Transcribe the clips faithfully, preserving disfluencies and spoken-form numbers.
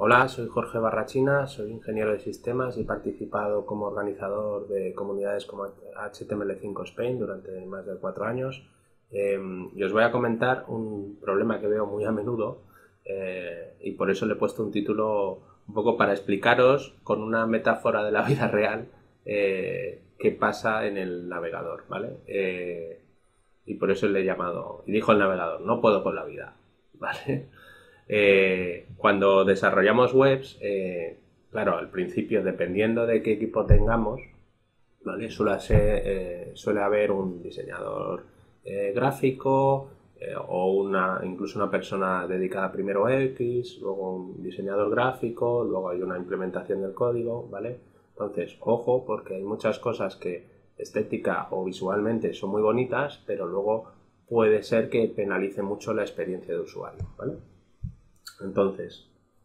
Hola, soy Jorge Barrachina, soy ingeniero de sistemas y he participado como organizador de comunidades como H T M L cinco Spain durante más de cuatro años. Eh, y os voy a comentar un problema que veo muy a menudo eh, y por eso le he puesto un título un poco para explicaros con una metáfora de la vida real eh, qué pasa en el navegador, ¿vale? Eh, y por eso le he llamado, y dijo el navegador, no puedo con la vida, ¿vale? Eh, cuando desarrollamos webs, eh, claro, al principio, dependiendo de qué equipo tengamos, ¿vale? Suele, ser, eh, suele haber un diseñador eh, gráfico eh, o una, incluso una persona dedicada primero a X, luego un diseñador gráfico, luego hay una implementación del código, ¿vale? Entonces, ojo, porque hay muchas cosas que estética o visualmente son muy bonitas, pero luego puede ser que penalice mucho la experiencia de usuario, ¿vale? Entonces,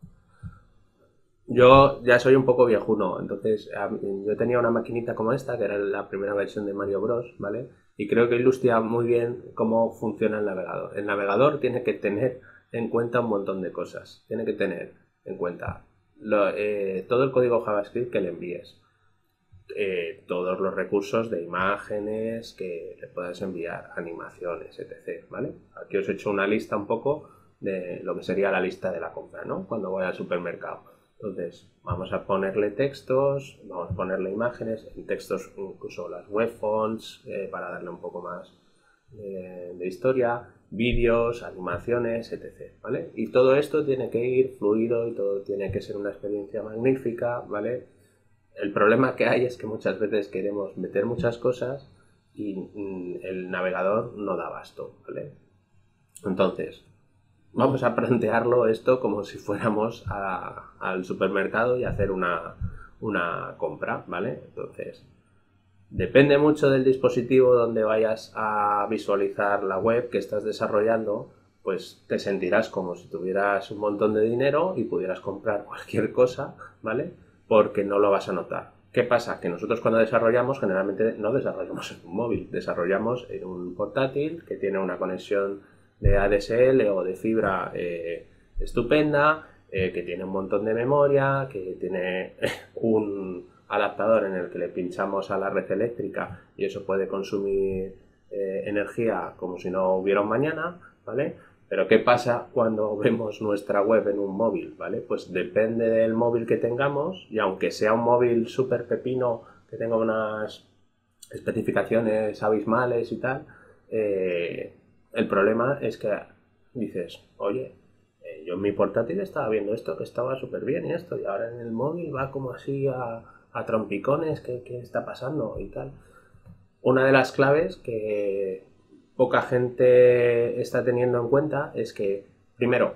yo ya soy un poco viejuno, entonces yo tenía una maquinita como esta, que era la primera versión de Mario Bros, ¿vale? Y creo que ilustra muy bien cómo funciona el navegador. El navegador tiene que tener en cuenta un montón de cosas. Tiene que tener en cuenta lo, eh, todo el código JavaScript que le envíes, eh, todos los recursos de imágenes que le puedas enviar, animaciones, etcétera, ¿vale? Aquí os he hecho una lista un poco de lo que sería la lista de la compra, ¿no? Cuando voy al supermercado. Entonces, vamos a ponerle textos, vamos a ponerle imágenes, en textos incluso las web fonts eh, para darle un poco más eh, de historia, vídeos, animaciones, etcétera, ¿vale? Y todo esto tiene que ir fluido y todo tiene que ser una experiencia magnífica, ¿vale? El problema que hay es que muchas veces queremos meter muchas cosas y mm, el navegador no da abasto, ¿vale? Entonces, vamos a plantearlo esto como si fuéramos a, al supermercado y hacer una, una compra, ¿vale? Entonces, depende mucho del dispositivo donde vayas a visualizar la web que estás desarrollando, pues te sentirás como si tuvieras un montón de dinero y pudieras comprar cualquier cosa, ¿vale? Porque no lo vas a notar. ¿Qué pasa? Que nosotros cuando desarrollamos, generalmente no desarrollamos en un móvil, desarrollamos en un portátil que tiene una conexión de A D S L o de fibra eh, estupenda, eh, que tiene un montón de memoria, que tiene un adaptador en el que le pinchamos a la red eléctrica y eso puede consumir eh, energía como si no hubiera un mañana, ¿vale? Pero ¿qué pasa cuando vemos nuestra web en un móvil, ¿vale? Pues depende del móvil que tengamos y aunque sea un móvil súper pepino que tenga unas especificaciones abismales y tal, eh, el problema es que dices, oye, eh, yo en mi portátil estaba viendo esto que estaba súper bien y esto, y ahora en el móvil va como así a, a trompicones, ¿qué, ¿qué está pasando? Y tal. Una de las claves que poca gente está teniendo en cuenta es que, primero,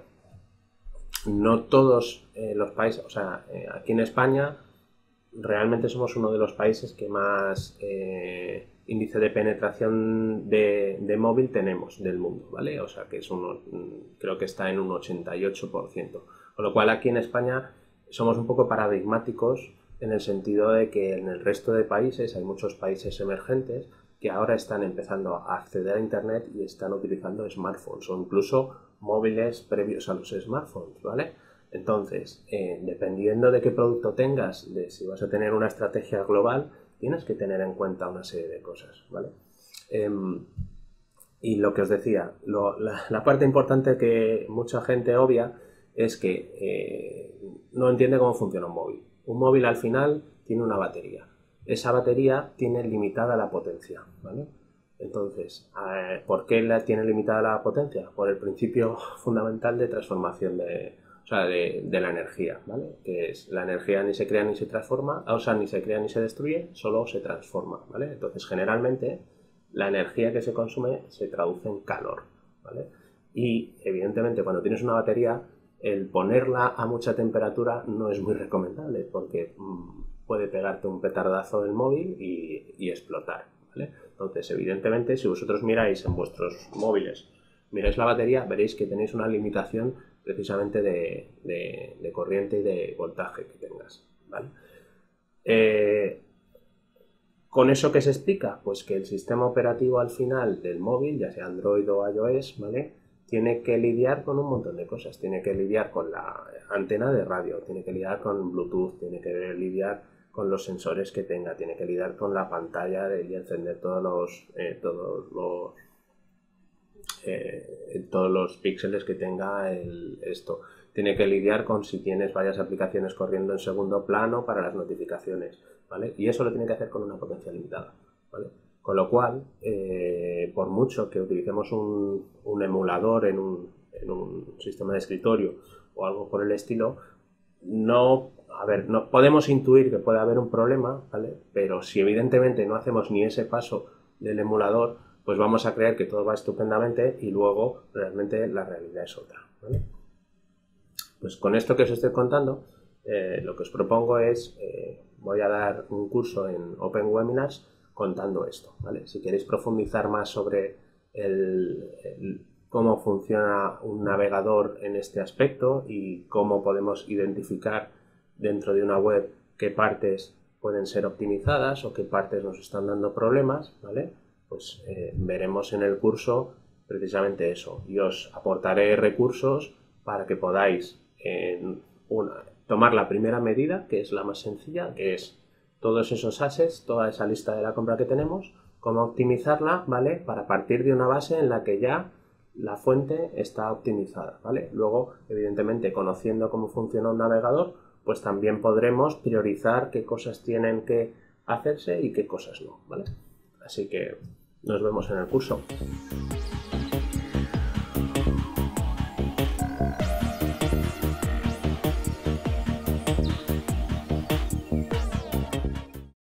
no todos eh, los países, o sea, eh, aquí en España realmente somos uno de los países que más eh, índice de penetración de, de móvil tenemos del mundo, ¿vale? O sea, que es uno, creo que está en un ochenta y ocho por ciento. Con lo cual aquí en España somos un poco paradigmáticos en el sentido de que en el resto de países hay muchos países emergentes que ahora están empezando a acceder a Internet y están utilizando smartphones o incluso móviles previos a los smartphones, ¿vale? Entonces, eh, dependiendo de qué producto tengas, de si vas a tener una estrategia global, tienes que tener en cuenta una serie de cosas, ¿vale? Eh, y lo que os decía, lo, la, la parte importante que mucha gente obvia es que eh, no entiende cómo funciona un móvil. Un móvil al final tiene una batería. Esa batería tiene limitada la potencia, ¿vale? Entonces, ¿por qué la tiene limitada la potencia? Por el principio fundamental de transformación de, o sea, de, de la energía, ¿vale? Que es la energía ni se crea ni se transforma, o sea, ni se crea ni se destruye, solo se transforma, ¿vale? Entonces, generalmente, la energía que se consume se traduce en calor, ¿vale? Y, evidentemente, cuando tienes una batería, el ponerla a mucha temperatura no es muy recomendable porque mmm, puede pegarte un petardazo del móvil y, y explotar, ¿vale? Entonces, evidentemente, si vosotros miráis en vuestros móviles, miráis la batería, veréis que tenéis una limitación precisamente de, de, de corriente y de voltaje que tengas, ¿vale? Eh, ¿Con eso qué se explica? Pues que el sistema operativo al final del móvil, ya sea Android o iOS, ¿vale?, tiene que lidiar con un montón de cosas. Tiene que lidiar con la antena de radio, tiene que lidiar con Bluetooth, tiene que lidiar con los sensores que tenga, tiene que lidiar con la pantalla y encender todos los, eh, todos los, eh, todos los píxeles que tenga el, esto. Tiene que lidiar con si tienes varias aplicaciones corriendo en segundo plano para las notificaciones, ¿vale? Y eso lo tiene que hacer con una potencia limitada, ¿vale? Con lo cual, eh, por mucho que utilicemos un, un emulador en un, en un sistema de escritorio o algo por el estilo, no, a ver, no podemos intuir que puede haber un problema, ¿vale? Pero si evidentemente no hacemos ni ese paso del emulador, pues vamos a creer que todo va estupendamente y luego realmente la realidad es otra, ¿vale? Pues con esto que os estoy contando, eh, lo que os propongo es, eh, voy a dar un curso en Open Webinars contando esto, ¿vale? Si queréis profundizar más sobre el, el, cómo funciona un navegador en este aspecto y cómo podemos identificar dentro de una web qué partes pueden ser optimizadas o qué partes nos están dando problemas, ¿vale? Pues eh, veremos en el curso precisamente eso y os aportaré recursos para que podáis en una, tomar la primera medida, que es la más sencilla, que es todos esos assets, toda esa lista de la compra que tenemos, cómo optimizarla, ¿vale? Para partir de una base en la que ya la fuente está optimizada, ¿vale? Luego, evidentemente, conociendo cómo funciona un navegador, pues también podremos priorizar qué cosas tienen que hacerse y qué cosas no, ¿vale? Así que nos vemos en el curso.